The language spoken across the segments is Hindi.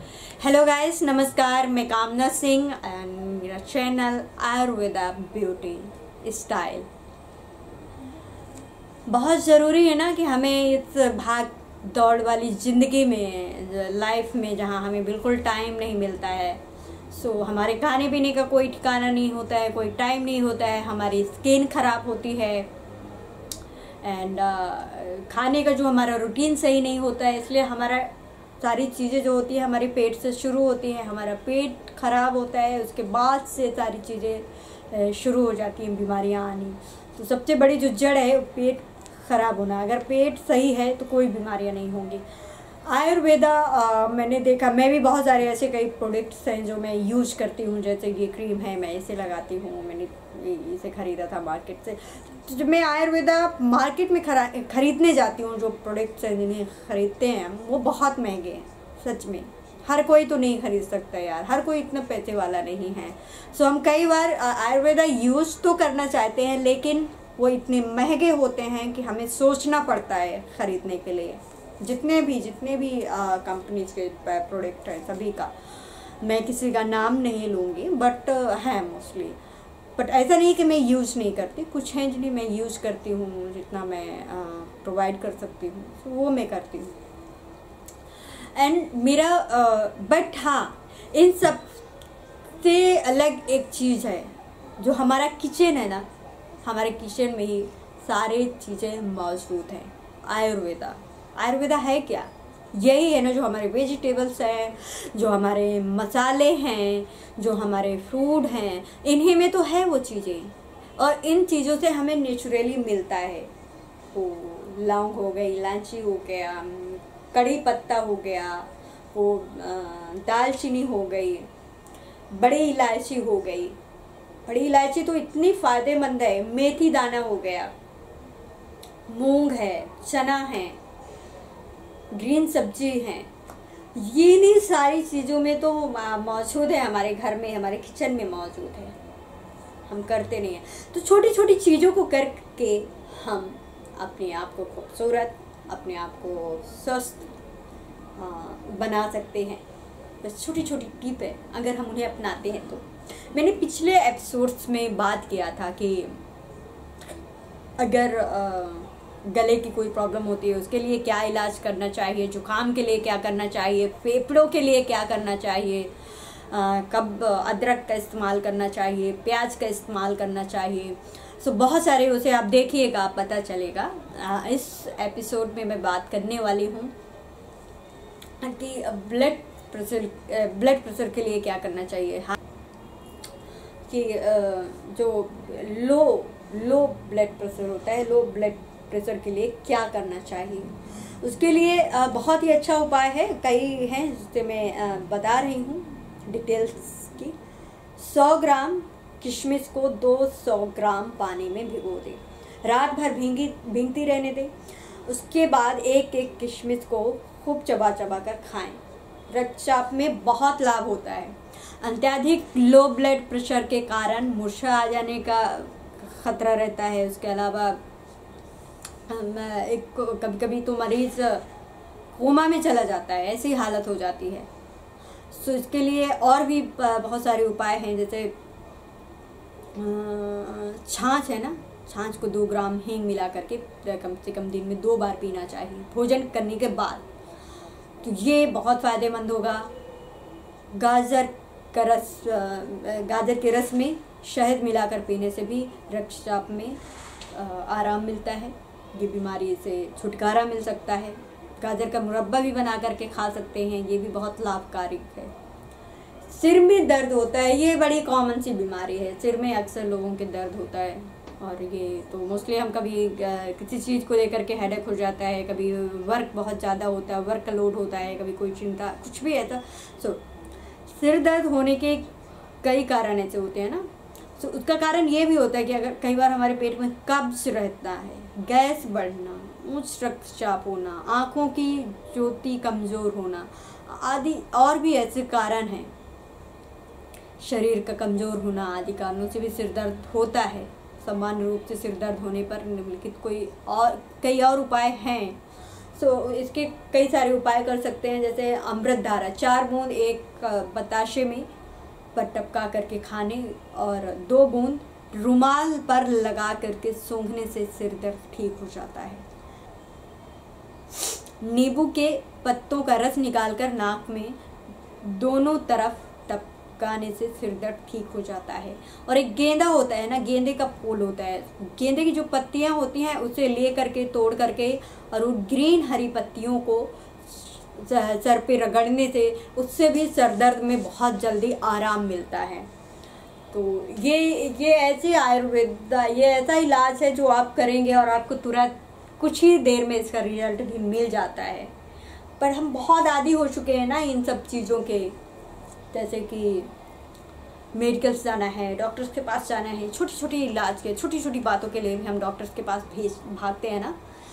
हेलो गाइस, नमस्कार। मैं कामना सिंह एंड मेरा चैनल आयुर्वेदा ब्यूटी स्टाइल। बहुत ज़रूरी है ना कि हमें इस भाग दौड़ वाली ज़िंदगी में, लाइफ में, जहाँ हमें बिल्कुल टाइम नहीं मिलता है। हमारे खाने पीने का कोई ठिकाना नहीं होता है, कोई टाइम नहीं होता है, हमारी स्किन ख़राब होती है एंड खाने का जो हमारा रूटीन सही नहीं होता है, इसलिए हमारा सारी चीज़ें जो होती है हमारे पेट से शुरू होती हैं। हमारा पेट ख़राब होता है, उसके बाद से सारी चीज़ें शुरू हो जाती हैं, बीमारियां आनी। तो सबसे बड़ी जो जड़ है पेट ख़राब होना। अगर पेट सही है तो कोई बीमारियां नहीं होंगी। आयुर्वेदा मैंने देखा, मैं भी बहुत सारे ऐसे कई प्रोडक्ट्स हैं जो मैं यूज़ करती हूँ। जैसे ये क्रीम है, मैं इसे लगाती हूँ, मैंने इसे ख़रीदा था मार्केट से। तो जब मैं आयुर्वेदा मार्केट में ख़रीदने जाती हूँ, जो प्रोडक्ट्स हैं जिन्हें ख़रीदते हैं वो बहुत महंगे हैं सच में। हर कोई तो नहीं ख़रीद सकता यार, हर कोई इतना पैसे वाला नहीं है। हम कई बार आयुर्वेदा यूज़ तो करना चाहते हैं, लेकिन वो इतने महंगे होते हैं कि हमें सोचना पड़ता है ख़रीदने के लिए। जितने भी कंपनीज के प्रोडक्ट हैं सभी का, मैं किसी का नाम नहीं लूँगी, बट है मोस्टली। बट ऐसा नहीं कि मैं यूज़ नहीं करती, कुछ हैं जिन्हें मैं यूज़ करती हूँ, जितना मैं प्रोवाइड कर सकती हूँ तो वो मैं करती हूँ। एंड मेरा बट हाँ, इन सब से अलग एक चीज़ है, जो हमारा किचन है ना, हमारे किचन में ही सारी चीज़ें मौजूद हैं। आयुर्वेदा है क्या? यही है ना, जो हमारे वेजिटेबल्स हैं, जो हमारे मसाले हैं, जो हमारे फ्रूट हैं, इन्हीं में तो है वो चीज़ें। और इन चीज़ों से हमें नेचुरली मिलता है। वो लौंग हो गई, इलायची हो गया, कड़ी पत्ता हो गया, वो दालचीनी हो गई, बड़ी इलायची हो गई। बड़ी इलायची तो इतनी फ़ायदेमंद है। मेथी दाना हो गया, मूंग है, चना है, ग्रीन सब्जी हैं, ये नहीं सारी चीज़ों में तो मौजूद है, हमारे घर में, हमारे किचन में मौजूद है। हम करते नहीं हैं। तो छोटी छोटी चीज़ों को करके हम अपने आप को खूबसूरत, अपने आप को स्वस्थ बना सकते हैं। बस छोटी छोटी टिप है, अगर हम उन्हें अपनाते हैं तो। मैंने पिछले एपिसोड्स में बात किया था कि अगर गले की कोई प्रॉब्लम होती है उसके लिए क्या इलाज करना चाहिए, जुकाम के लिए क्या करना चाहिए, फेफड़ों के लिए क्या करना चाहिए, कब अदरक का इस्तेमाल करना चाहिए, प्याज का इस्तेमाल करना चाहिए। बहुत सारे उसे आप देखिएगा, पता चलेगा। इस एपिसोड में मैं बात करने वाली हूँ कि ब्लड प्रेशर के लिए क्या करना चाहिए। कि जो लो ब्लड प्रेशर होता है, लो ब्लड प्रेशर के लिए क्या करना चाहिए। उसके लिए बहुत ही अच्छा उपाय है, कई हैं जिससे मैं बता रही हूँ डिटेल्स की। 100 ग्राम किशमिश को 200 ग्राम पानी में भिगो दें, रात भर भीगती रहने दें। उसके बाद एक एक किशमिश को खूब चबा कर खाएं। रक्तचाप में बहुत लाभ होता है। अत्यधिक लो ब्लड प्रेशर के कारण मूर्छा आ जाने का खतरा रहता है। उसके अलावा कभी कभी तो मरीज कोमा में चला जाता है, ऐसी हालत हो जाती है। इसके लिए और भी बहुत सारे उपाय हैं, जैसे छाछ है ना, छाछ को 2 ग्राम हींग मिला करके कम से कम दिन में 2 बार पीना चाहिए भोजन करने के बाद। तो ये बहुत फ़ायदेमंद होगा। गाजर के रस में शहद मिलाकर पीने से भी रक्तचाप में आराम मिलता है, ये बीमारी से छुटकारा मिल सकता है। गाजर का मुरब्बा भी बना करके खा सकते हैं, ये भी बहुत लाभकारी है। सिर में दर्द होता है, ये बड़ी कॉमन सी बीमारी है। सिर में अक्सर लोगों के दर्द होता है, और ये तो मोस्टली हम कभी किसी चीज़ को लेकर के हेडेक हो जाता है, कभी वर्क बहुत ज़्यादा होता है, वर्क का लोड होता है, कभी कोई चिंता, कुछ भी ऐसा। सिर दर्द होने के कई कारण ऐसे होते हैं ना। उसका कारण ये भी होता है कि अगर कई बार हमारे पेट में कब्ज रहता है, गैस बढ़ना, उच्च रक्तचाप होना, आँखों की ज्योति कमज़ोर होना आदि और भी ऐसे कारण हैं, शरीर का कमज़ोर होना आदि कारणों से भी सिर दर्द होता है। सामान्य रूप से सिर दर्द होने पर निम्नलिखित कई और उपाय हैं। सो इसके कई सारे उपाय कर सकते हैं, जैसे अमृत धारा 4 बूंद एक बताशे में पर टपका करके खाने और 2 बूंद रुमाल पर लगा करके सूंघने से सिर दर्द ठीक हो जाता है। नींबू के पत्तों का रस निकालकर नाक में दोनों तरफ टपकाने से सिर दर्द ठीक हो जाता है। और एक गेंदा होता है ना, गेंदे का फूल होता है, गेंदे की जो पत्तियां होती हैं उसे ले करके तोड़ करके और उन ग्रीन हरी पत्तियों को सर पे रगड़ने से उससे भी सर दर्द में बहुत जल्दी आराम मिलता है। तो ये ऐसे आयुर्वेद, ये ऐसा इलाज है जो आप करेंगे और आपको तुरंत कुछ ही देर में इसका रिजल्ट भी मिल जाता है। पर हम बहुत आदी हो चुके हैं ना इन सब चीज़ों के, जैसे कि मेडिकल्स जाना है, डॉक्टर्स के पास जाना है, छोटी छोटी इलाज के, छोटी छोटी बातों के लिए भी हम डॉक्टर्स के पास भागते हैं ना।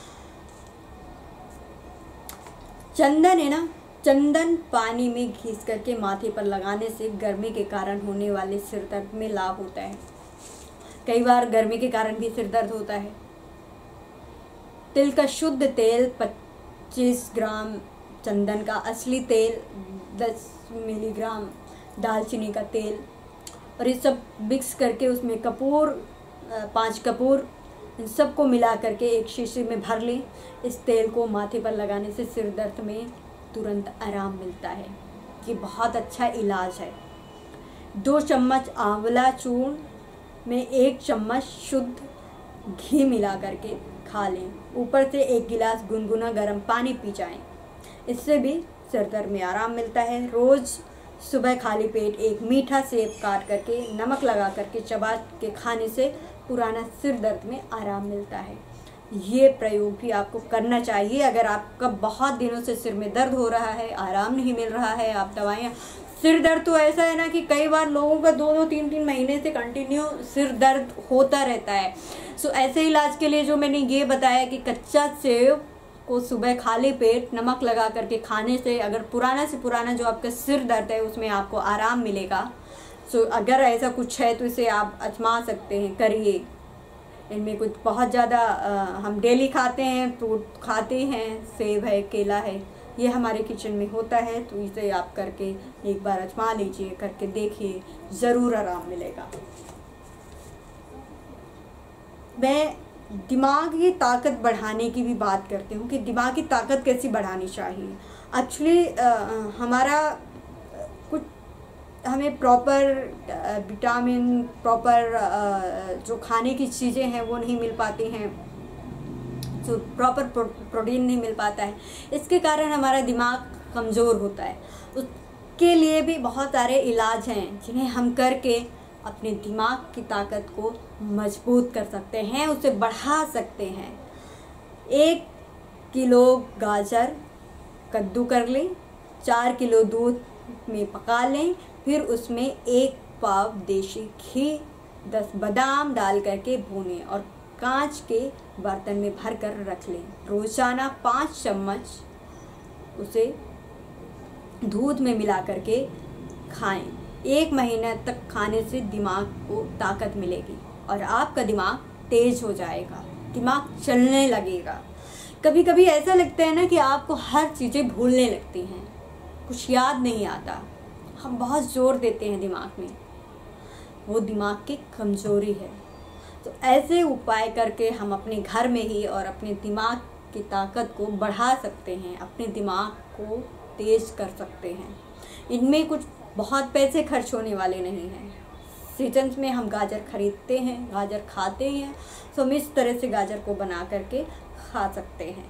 चंदन है ना, चंदन पानी में घिस करके माथे पर लगाने से गर्मी के कारण होने वाले सिर दर्द में लाभ होता है। कई बार गर्मी के कारण भी सिर दर्द होता है। तिल का शुद्ध तेल 25 ग्राम, चंदन का असली तेल 10 मिलीग्राम, दालचीनी का तेल और ये सब मिक्स करके उसमें कपूर 5 कपूर, इन सबको मिला करके एक शीशी में भर लें। इस तेल को माथे पर लगाने से सिर दर्द में तुरंत आराम मिलता है। ये बहुत अच्छा इलाज है। 2 चम्मच आंवला चूर्ण में 1 चम्मच शुद्ध घी मिला करके खा लें। ऊपर से 1 गिलास गुनगुना गर्म पानी पी जाएं। इससे भी सिर दर्द में आराम मिलता है। रोज़ सुबह खाली पेट 1 मीठा सेब काट करके नमक लगा करके चबा के खाने से पुराना सिर दर्द में आराम मिलता है। ये प्रयोग भी आपको करना चाहिए। अगर आपका बहुत दिनों से सिर में दर्द हो रहा है, आराम नहीं मिल रहा है, आप दवाइयाँ, सिर दर्द तो ऐसा है ना कि कई बार लोगों का 2-2, 3-3 महीने से कंटिन्यू सिर दर्द होता रहता है। सो ऐसे इलाज के लिए जो मैंने ये बताया कि कच्चा सेब को सुबह खाली पेट नमक लगा करके खाने से अगर पुराना से पुराना जो आपका सिर दर्द है उसमें आपको आराम मिलेगा। सो अगर ऐसा कुछ है तो इसे आप आजमा सकते हैं, करिए। इनमें कुछ बहुत ज़्यादा हम डेली खाते हैं, फ्रूट खाते हैं, सेब है, केला है, ये हमारे किचन में होता है। तो इसे आप करके एक बार आजमा लीजिए, करके देखिए, ज़रूर आराम मिलेगा। मैं दिमाग की ताकत बढ़ाने की भी बात करती हूँ कि दिमाग की ताकत कैसी बढ़ानी चाहिए। एक्चुअली हमारा कुछ हमें प्रॉपर विटामिन, प्रॉपर जो खाने की चीज़ें हैं वो नहीं मिल पाती हैं, जो प्रॉपर प्रोटीन नहीं मिल पाता है। इसके कारण हमारा दिमाग कमज़ोर होता है। उसके लिए भी बहुत सारे इलाज हैं जिन्हें हम करके अपने दिमाग की ताकत को मजबूत कर सकते हैं, उसे बढ़ा सकते हैं। 1 किलो गाजर कद्दू कर लें, 4 किलो दूध में पका लें, फिर उसमें 1 पाव देशी घी, 10 बादाम डाल करके भूनें और कांच के बर्तन में भर कर रख लें। रोज़ाना 5 चम्मच उसे दूध में मिला करके खाएं। 1 महीना तक खाने से दिमाग को ताकत मिलेगी और आपका दिमाग तेज हो जाएगा, दिमाग चलने लगेगा। कभी कभी ऐसा लगता है ना कि आपको हर चीज़ें भूलने लगती हैं, कुछ याद नहीं आता। हम बहुत जोर देते हैं दिमाग में, वो दिमाग की कमज़ोरी है। तो ऐसे उपाय करके हम अपने घर में ही और अपने दिमाग की ताकत को बढ़ा सकते हैं, अपने दिमाग को तेज कर सकते हैं। इनमें कुछ बहुत पैसे खर्च होने वाले नहीं हैं। सीजन्स में हम गाजर खरीदते हैं, गाजर खाते हैं, तो हम इस तरह से गाजर को बना करके खा सकते हैं।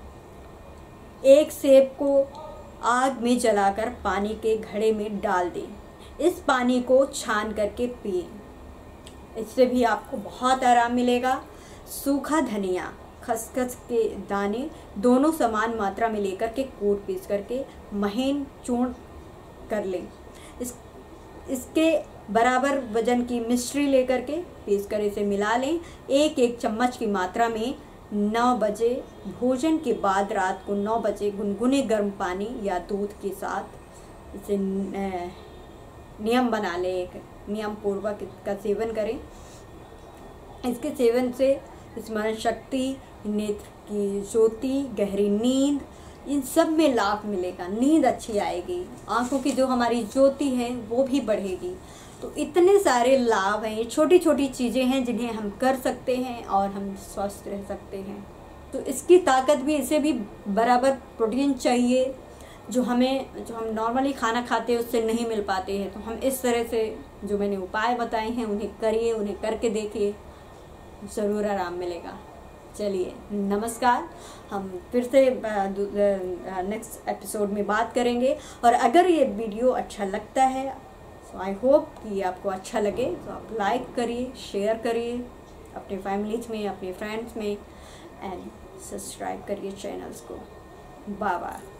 1 सेब को आग में जलाकर पानी के घड़े में डाल दें। इस पानी को छान करके पिए, इससे भी आपको बहुत आराम मिलेगा। सूखा धनिया, खसखस के दाने दोनों समान मात्रा में लेकर के कूट पीस करके महीन चूर्ण कर लें। इसके बराबर वजन की मिश्री लेकर के पीस कर इसे मिला लें। 1-1 चम्मच की मात्रा में 9 बजे भोजन के बाद रात को 9 बजे गुनगुने गर्म पानी या दूध के साथ इसे नियम बना लें, एक नियम पूर्वक इसका सेवन करें। इसके सेवन से स्मरण शक्ति, नेत्र की ज्योति, गहरी नींद, इन सब में लाभ मिलेगा। नींद अच्छी आएगी, आंखों की जो हमारी ज्योति है वो भी बढ़ेगी। तो इतने सारे लाभ हैं, ये छोटी छोटी चीज़ें हैं जिन्हें हम कर सकते हैं और हम स्वस्थ रह सकते हैं। तो इसकी ताकत भी, इसे भी बराबर प्रोटीन चाहिए जो हम नॉर्मली खाना खाते हैं उससे नहीं मिल पाते हैं। तो हम इस तरह से जो मैंने उपाय बताए हैं उन्हें करिए, उन्हें करके देखिए, ज़रूर आराम मिलेगा। चलिए नमस्कार, हम फिर से नेक्स्ट एपिसोड में बात करेंगे। और अगर ये वीडियो अच्छा लगता है तो आई होप कि आपको अच्छा लगे, तो आप लाइक करिए, शेयर करिए अपने फैमिलीज में, अपने फ्रेंड्स में, एंड सब्सक्राइब करिए चैनल्स को। Bye bye.